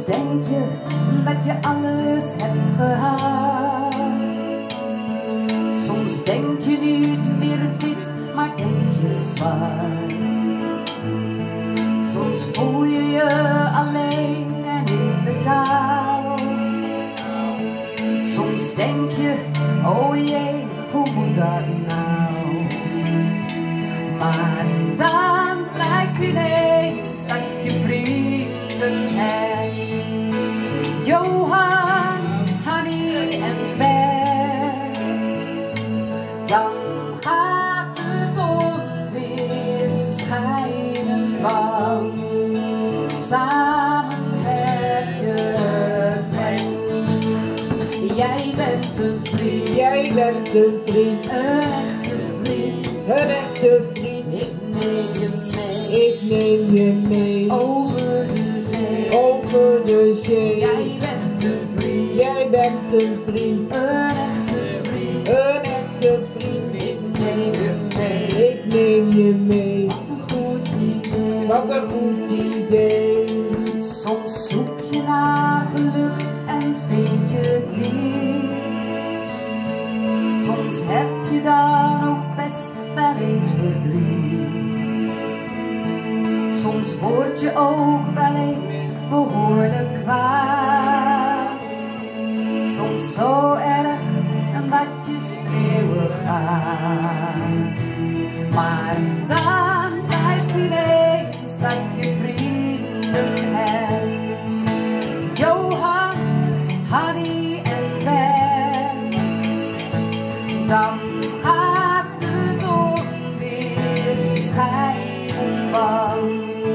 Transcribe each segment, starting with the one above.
denk je dat je alles hebt gehad. Soms denk je niet meer wit, maar denk je zwart. Soms voel je je alleen en in de kou. Soms denk je, oh jee, hoe moet dat nou? Maar dan blijkt ineens dat je vrienden hebt. Johan, Hannie en Ben. Dan gaat de zon weer schijnen, want samen heb je pret. Jij bent een vriend, jij bent een vriend, een echte vriend, een echte vriend. Ik neem je mee, over de zee, over de zee. Jij bent een vriend, jij bent een vriend, een echte vriend, een echte vriend. Ik neem je mee, ik neem je mee. Wat een goed idee, wat een goed idee. Soms zoek je naar geluk en vind je het niet. Soms heb je dan ook best wel eens verdriet. Soms word je ook wel eens behoorlijk kwaad. Soms zo erg dat je schreeuwen gaat. Maar dan blijkt ineens dat je vrienden hebt. Johan, Hannie en Ben. Dan gaat de zon weer schijnen, want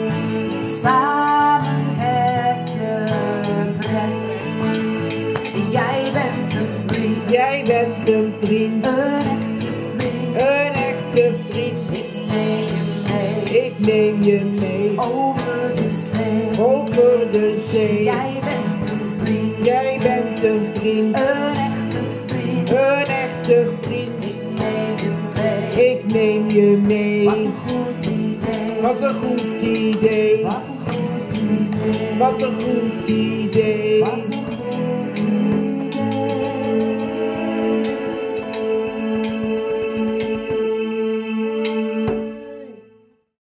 samen heb je pret. Jij bent een vriend, jij bent een vriend, een echte vriend, een echte vriend. Ik neem je mee, ik neem je mee. over de zee, over de zee. Jij bent een vriend, jij bent een vriend, een echte vriend, een echte vriend. ik neem je mee. ik neem je mee. Wat een goed idee, wat een goed idee. wat een goed idee, wat een goed idee. wat een